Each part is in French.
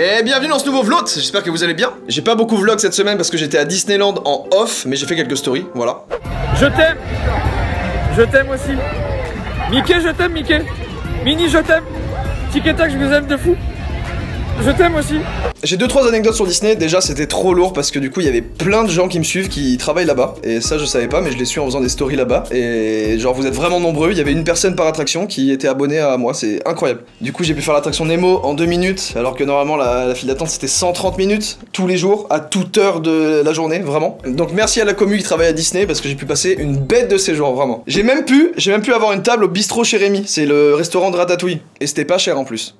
Et bienvenue dans ce nouveau vlog, j'espère que vous allez bien. J'ai pas beaucoup vlog cette semaine parce que j'étais à Disneyland en off, mais j'ai fait quelques stories, voilà. Je t'aime. Je t'aime aussi. Mickey, je t'aime, Mickey. Minnie, je t'aime. Tic et tac, je vous aime de fou. Je t'aime aussi. J'ai 2-3 anecdotes sur Disney. Déjà, c'était trop lourd parce que du coup, il y avait plein de gens qui me suivent qui travaillent là-bas. Et ça, je savais pas, mais je les suis en faisant des stories là-bas. Et genre, vous êtes vraiment nombreux. Il y avait une personne par attraction qui était abonnée à moi. C'est incroyable. Du coup, j'ai pu faire l'attraction Nemo en 2 minutes, alors que normalement, la file d'attente c'était 130 minutes tous les jours, à toute heure de la journée, vraiment. Donc, merci à la commu qui travaille à Disney parce que j'ai pu passer une bête de séjour, vraiment. J'ai même pu avoir une table au bistrot chez Rémi. C'est le restaurant de Ratatouille. Et c'était pas cher en plus.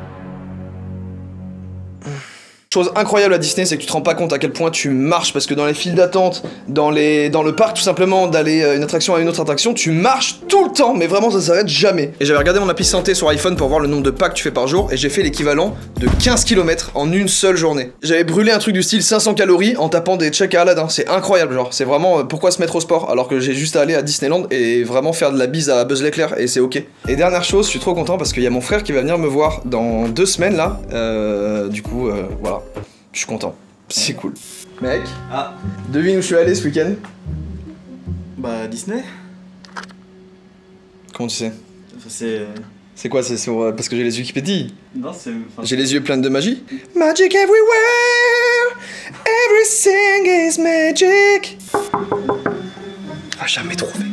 Chose incroyable à Disney, c'est que tu te rends pas compte à quel point tu marches, parce que dans les files d'attente, dans le parc tout simplement, d'aller d'une attraction à une autre attraction, tu marches tout le temps, mais vraiment ça s'arrête jamais. Et j'avais regardé mon appli santé sur iPhone pour voir le nombre de pas que tu fais par jour, et j'ai fait l'équivalent de 15 km en une seule journée. J'avais brûlé un truc du style 500 calories en tapant des checks à Aladdin, c'est incroyable, genre, c'est vraiment pourquoi se mettre au sport, alors que j'ai juste à aller à Disneyland et vraiment faire de la bise à Buzz l'éclair, et c'est ok. Et dernière chose, je suis trop content parce qu'il y a mon frère qui va venir me voir dans 2 semaines là, du coup, voilà. Je suis content, c'est cool. Mec, devine où je suis allé ce week-end? Bah Disney. Comment tu sais? Enfin, c'est quoi? C'est sur parce que j'ai les yeux qui pétillent? Non, c'est... J'ai les yeux pleins de magie? Magic everywhere, everything is magic. Ah, jamais trouvé.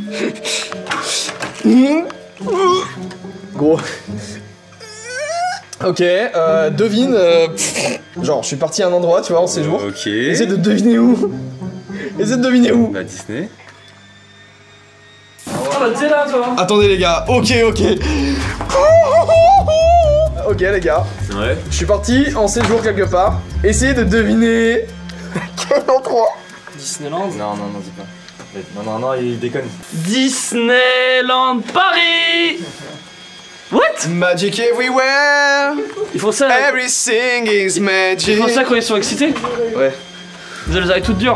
Gros. Ok, devine, genre je suis parti à un endroit, tu vois, en séjour. Ok. Essaie de deviner où. Essaie de deviner où. Bah Disney. Ah bah t'es là toi. Attendez les gars, ok. Ok les gars, Ouais. je suis parti en séjour quelque part. Essayez de deviner quel endroit. Disneyland. Non, dis pas. Non, il déconne. Disneyland Paris. What? Magic everywhere, Ils font ça. everything is magic. Ils font ça quand ils sont excités. Ouais. Vous allez les arrêter toutes dures.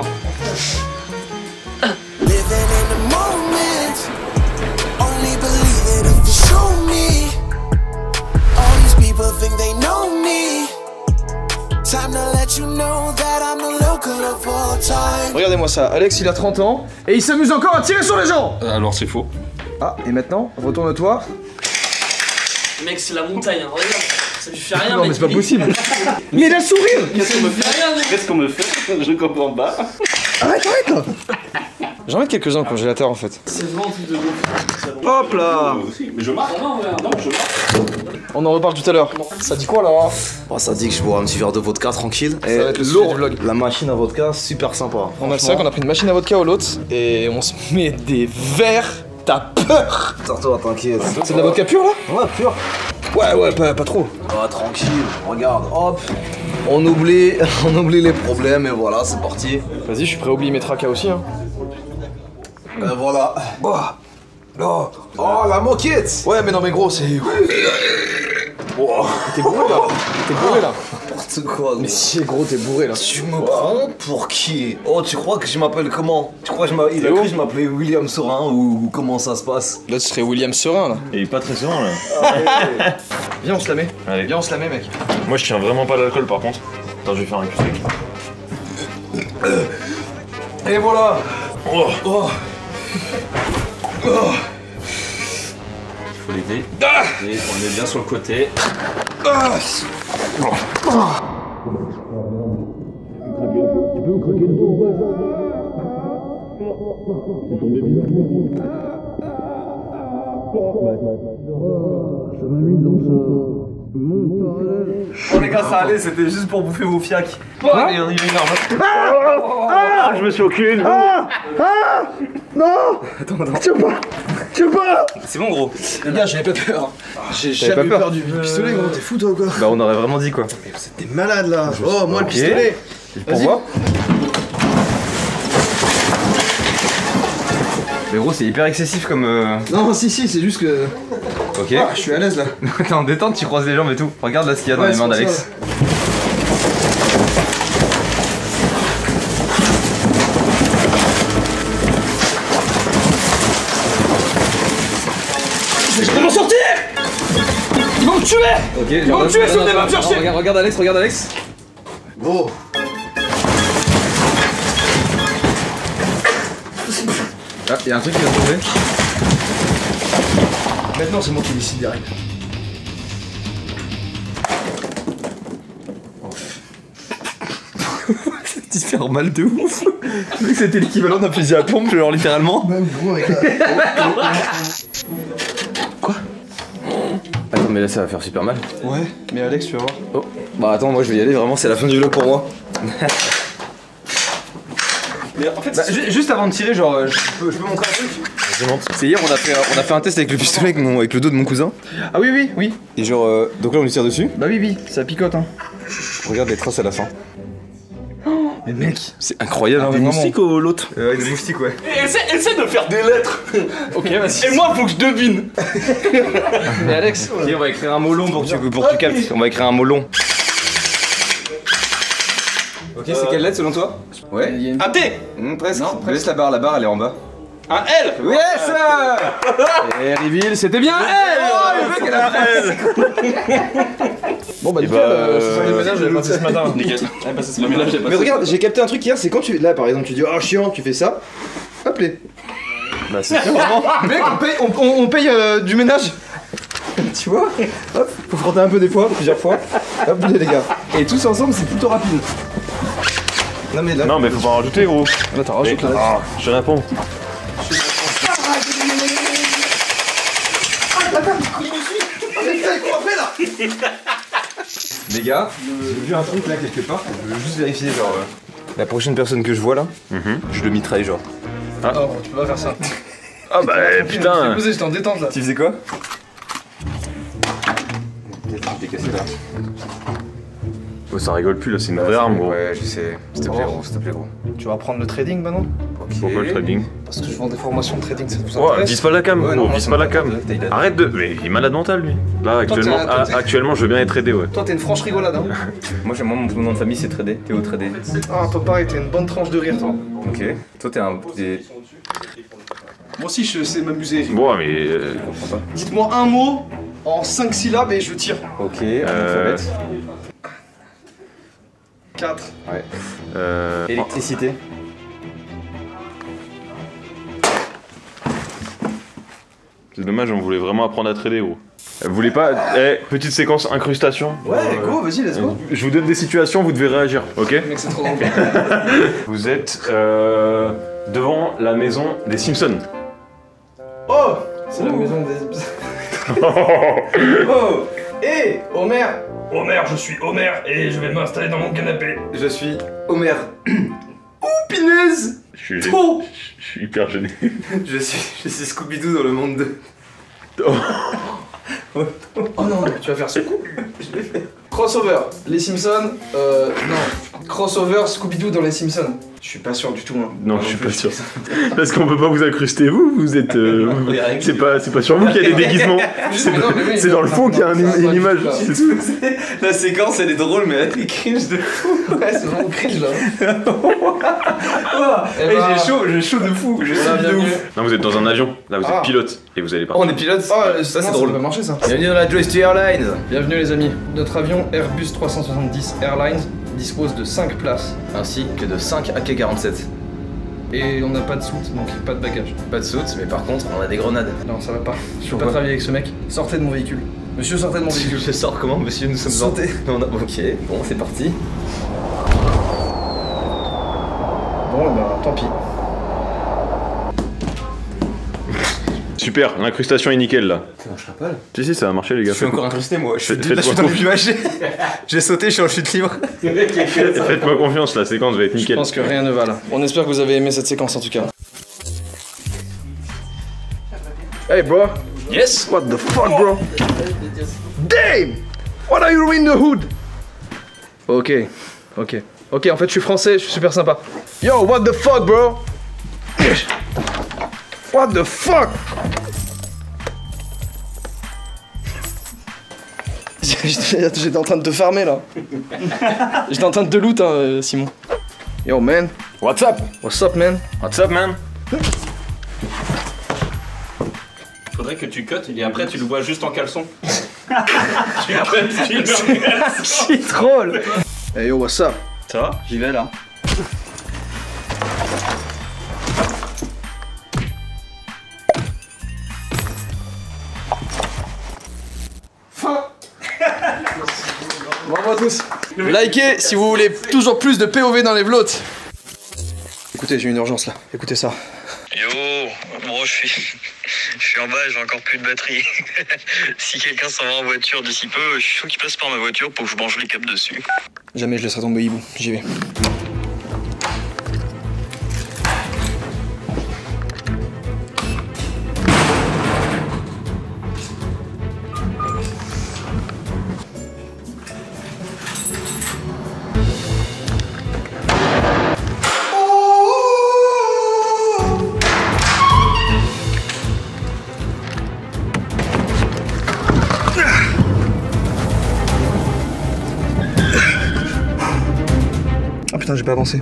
Living in the moment, only believe it if you show me. All these people think they know me. Time to let you know that I'm the local of all time. Regardez-moi ça, Alex il a 30 ans et il s'amuse encore à tirer sur les gens. Alors c'est faux. Ah, et maintenant, retourne-toi. Mec, c'est la montagne, hein. Regarde. Ça lui fait rien. Non mec. mais c'est pas possible. Mais il a le sourire. Ça lui fait rien, mec. Qu'est-ce qu'on me fait? Je comprends pas. Arrête J'en mets quelques-uns au congélateur en fait. C'est vraiment un truc de ouf. Hop là. Mais je marche. Non, je marche. On en reparle tout à l'heure. Ça dit quoi là? Oh, ça dit que je bois un petit verre de vodka tranquille. Ça va être le sujet du vlog. La machine à vodka, super sympa. C'est vrai qu'on a pris une machine à vodka au lot et on se met des verres. T'as peur? Attends, t'inquiète. C'est de la vodka pure là? Ouais, pur. Ouais, pas trop. Ah, tranquille, regarde, hop. On oublie les problèmes et voilà, c'est parti. Vas-y, je suis prêt à oublier mes tracas aussi hein. Ben voilà. Oh, la moquette. Ouais mais non mais gros c'est... T'es bourré là. N'importe quoi, Mais si gros t'es bourré là. tu me prends pour qui? Oh, tu crois que je m'appelle comment? Tu crois que il a cru que je m'appelais William Sorin ou comment ça se passe? Là ce serait William Serein là. Il est pas très serein là. Viens on se la met. Allez. Viens on se la met mec. Moi je tiens vraiment pas l'alcool par contre. Attends, je vais faire un cul sec. Et voilà. Oh. Il faut l'aider. Et on est bien sur le côté. Oh les gars, ça allait, c'était juste pour bouffer vos fiacs. Il est énorme. Je me suis aucune. Tu veux pas. C'est bon gros. Les gars j'avais pas peur. J'ai jamais eu peur du pistolet gros, t'es fou toi ou quoi? Bah on aurait vraiment dit quoi. Mais vous êtes des malades là. Oh moi le pistolet. Pour Vas-y. voir. Mais gros c'est hyper excessif comme... Non si c'est juste que... Ok. Ah je suis à l'aise là. T'es en détente, tu croises les jambes et tout. Regarde là ce qu'il y a dans les mains d'Alex. Je vais m'en sortir. Ils vont me tuer. Ok, Ils vont me tuer si on est pas me chercher. Regarde Alex, regarde Alex. Gros. Ah, y'a un truc qui vient de tomber. Maintenant, c'est moi qui décide des règles. Tu te fais mal de ouf. Vu que c'était l'équivalent d'un fusil à pompe, genre littéralement. Même gros avec la... Attends, mais là ça va faire super mal. Ouais, mais Alex, tu vas voir. Oh. Bah attends, moi je vais y aller, vraiment, c'est la fin du vlog pour moi. Mais en fait, Juste avant de tirer, genre, je peux montrer un truc. C'est hier, on a fait un test avec le pistolet avec le dos de mon cousin. Ah oui, oui. Et genre, donc là on lui tire dessus. Bah oui, ça picote hein. Regarde les traces à la fin. Mais mec. C'est incroyable. Des moustiques ou l'autre Avec des moustiques, ouais. essaie de faire des lettres. Ok, vas-y. Et moi, faut que je devine. Mais Alex. Ok, on va écrire un mot long pour que tu captes. On va écrire un mot long. Ok, c'est quelle lettre selon toi? Ouais. Un T. Presque. Non, laisse la barre elle est en bas. Un L. Yes. Et reveal, c'était bien elle. Le mec elle a un L. Bon bah nickel, le ménage j'avais passé ce matin. Nickel. Ouais, bah, c'est le ménage, j'ai Mais regarde, j'ai capté un truc hier, c'est quand tu... Là par exemple tu dis oh chiant, tu fais ça, hop les. Bah c'est bien vraiment. Mec on paye du ménage. Tu vois. Hop, faut frotter un peu des fois, plusieurs fois. Hop les gars. Et tous ensemble c'est plutôt rapide. Non mais là... Non, mais faut pas en rajouter, gros. Là t'en rajoutes là. Ah, je suis un pont. Les gars, j'ai vu un truc là quelque part, je veux juste vérifier genre la prochaine personne que je vois là, je le mitraille genre. Non, tu peux pas faire ça. Ah bah putain. J'étais en détente là. Tu faisais quoi? T'es cassé là. Oh, ça rigole plus là, c'est une vraie arme, gros. Ouais, je sais. S'il te plaît gros, s'il te plaît gros. Tu vas apprendre le trading maintenant? Pourquoi le trading? Parce que je vends des formations de trading, ça vous Oh, intéresse? vise pas la cam, Ouais, gros, non, vise ça pas la m'intéresse, cam. il a- Arrête de. Mais il est malade mental lui. Là, actuellement, actuellement, je veux bien être aidé, ouais. Toi t'es une franche rigolade hein. Moi mon nom de famille c'est Trédé, Théo Trédé. Ah toi pareil, t'es une bonne tranche de rire toi. Ok. Toi t'es un. Moi aussi, je sais m'amuser. Bon, mais. Dites-moi un mot en 5 syllabes et je tire. Ok, analphabète. 4. Ouais. Électricité. C'est dommage, on voulait vraiment apprendre à trader, gros. Vous voulez pas. Petite séquence incrustation. Ouais, go, vas-y, let's go. Je vous donne des situations, vous devez réagir, ok? Mec, c'est trop drôle. Vous êtes devant la maison des Simpsons. Oh, c'est la maison des... Oh, hé, Homer. Homer, je suis Homer et je vais m'installer dans mon canapé. Je suis Homer. Oh, pinaise. Je Trop. suis hyper gêné. Je suis Scooby-Doo dans le monde de. Oh non, tu vas faire ce coup. Crossover, les Simpsons, non, crossover Scooby-Doo dans les Simpsons. Je suis pas sûr du tout, hein. Non, je suis pas sûr. Parce qu'on peut pas vous incruster, vous êtes. C'est pas sur vous qu'il y a des déguisements. C'est dans le fond qu'il y a une image. C'est tout. La séquence elle est drôle mais elle est cringe de fou. Ouais, c'est vraiment cringe là. J'ai chaud de fou. Je suis de ouf. Non, vous êtes dans un avion. Là, vous êtes pilote et vous allez Oh, partir. on est pilote. Oh, ça c'est non, drôle. Ça va marcher ça. Bienvenue dans la Joystick Airlines. Bienvenue les amis. Notre avion Airbus 370 Airlines dispose de 5 places. Ainsi que de 5 AK-47. Et on n'a pas de soute, donc pas de bagages. Pas de soute, mais par contre on a des grenades. Non, ça va pas. Je peux pas Pourquoi travailler avec ce mec. Sortez de mon véhicule. Monsieur, sortez de mon véhicule. Je sors comment monsieur? Nous sommes Sautez. Ok, bon c'est parti. Bon, et ben tant pis. Super, l'incrustation est nickel là. Ça marchera pas là. Si, ça va marcher, les gars. Je suis encore incrusté moi. Je suis Faites-moi là, je suis dans le village. J'ai sauté, je suis en chute libre. Faites-moi confiance, la séquence va être Je nickel. pense que rien ne va là. On espère que vous avez aimé cette séquence en tout cas. Hey bro. Yes. What the fuck bro? Damn! What are you doing in the hood? Ok, en fait je suis français, je suis super sympa. Yo, what the fuck bro? What the fuck? J'étais en train de te farmer là. J'étais en train de te loot hein, Simon. Yo man. What's up? What's up man? What's up, man? Faudrait que tu cut et après tu le vois juste en caleçon. C'est drôle. Hey yo, what's up? Ça va? J'y vais là. Bravo à tous. Likez si vous voulez toujours plus de POV dans les vlogs. Écoutez, j'ai une urgence là. Écoutez ça. Yo, bon, je suis en bas, j'ai encore plus de batterie. Si quelqu'un s'en va en voiture d'ici peu, je suis chaud qu'il passe par ma voiture pour que je branche les câbles dessus. Jamais je laisserai tomber Hibou. J'y vais. Ah putain, j'ai pas avancé.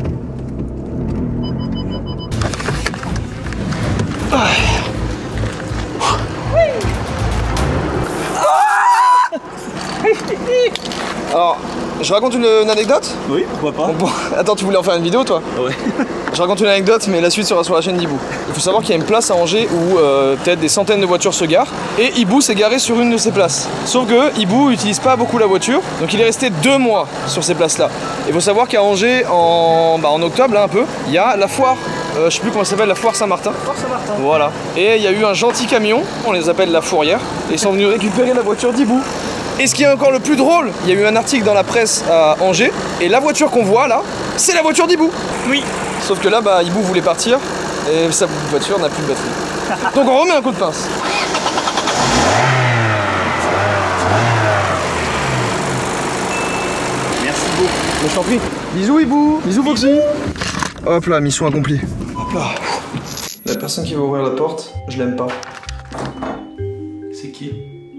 Alors, je raconte une anecdote? Oui, pourquoi pas? Bon, attends, tu voulais en faire une vidéo toi? Ouais. Je raconte une anecdote, mais la suite sera sur la chaîne d'Hibou. Il faut savoir qu'il y a une place à Angers où peut-être des centaines de voitures se garent, et Hibou s'est garé sur une de ces places. Sauf que Hibou n'utilise pas beaucoup la voiture, donc il est resté 2 mois sur ces places-là. Il faut savoir qu'à Angers, en octobre, là un peu, il y a la foire, je sais plus comment ça s'appelle, la foire Saint-Martin. Foire Saint-Martin. Voilà. Et il y a eu un gentil camion, on les appelle la fourrière, et ils sont venus récupérer la voiture d'Hibou. Et ce qui est encore le plus drôle, il y a eu un article dans la presse à Angers, et la voiture qu'on voit là, c'est la voiture d'Hibou. Oui. Sauf que là, Hibou voulait partir, et sa voiture n'a plus de batterie. Donc on remet un coup de pince. Merci beaucoup. Mais je t'en prie. Bisous Hibou. Bisous Foxy. Hop là, mission accomplie. Hop là. La personne qui va ouvrir la porte, je l'aime pas. C'est qui?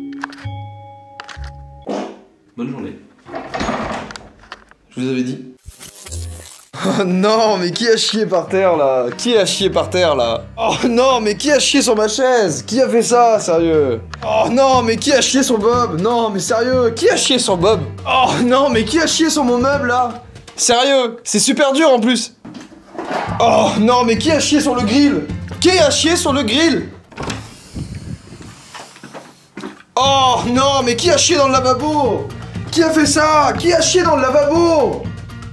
Bonne journée. Je vous avais dit. Oh non, mais qui a chié par terre là? Qui a chié par terre là? Oh non, mais qui a chié sur ma chaise? Qui a fait ça, sérieux? Oh non, mais qui a chié sur Bob? Non, mais sérieux, qui a chié sur Bob? Oh non, mais qui a chié sur mon meuble là? Sérieux, c'est super dur en plus. Oh non, mais qui a chié sur le grill? Qui a chié sur le grill? Oh non, mais qui a chié dans le lavabo? Qui a fait ça? Qui a chié dans le lavabo?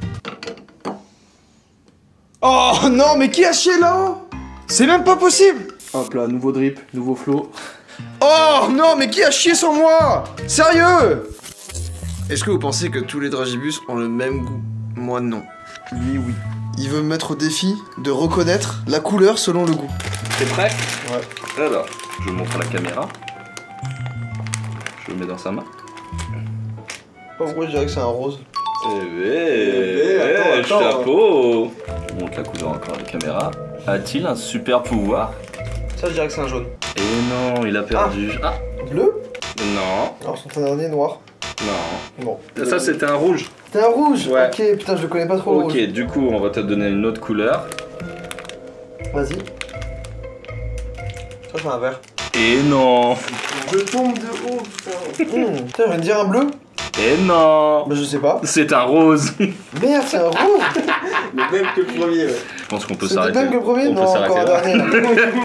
Oh non, mais qui a chié là-haut? C'est même pas possible. Hop là, nouveau drip, nouveau flow. Oh non, mais qui a chié sur moi? Sérieux? Est-ce que vous pensez que tous les dragibus ont le même goût? Moi non. Lui oui. Il veut me mettre au défi de reconnaître la couleur selon le goût. T'es prêt? Ouais. Alors, je montre à la caméra. Je le mets dans sa main. Pourquoi je dirais que c'est un rose? Attends. Chapeau. Je montre la couleur encore à la caméra. A-t-il un super pouvoir? Ça, je dirais que c'est un jaune. Et non, il a perdu. Ah, Bleu? non, Alors son dernier noir. non. Bon. Ça, c'était un rouge. T'es un rouge? Ouais. Ok, putain, je le connais pas trop le Ok, rouge. du coup, on va te donner une autre couleur. Vas-y. Ça, c'est un vert. Et non. Je tombe de haut, putain. Putain, je viens de dire un bleu? Et non. Bah, je sais pas. C'est un rose. Merde, c'est un rouge. Le même que le premier, ouais. Je pense qu'on peut C'était s'arrêter. même que le premier? On peut Non, s'arrêter encore un là. dernier là.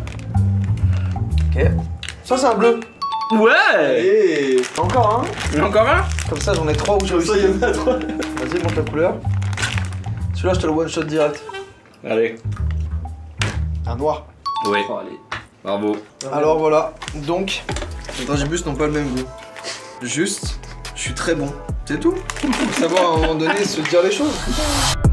Ok. Ça, c'est un bleu. Ouais. Et Encore un. Encore un? Comme ça, j'en ai 3 où j'ai ça, réussi. il y en a 3. Vas-y, montre la couleur. Celui-là, je te le one shot direct. Allez. Un noir. Oui. Allez. Bravo. Alors voilà. Donc, les dragibus n'ont pas le même goût. Juste, je suis très bon. C'est tout. Faut savoir à un moment donné se dire les choses.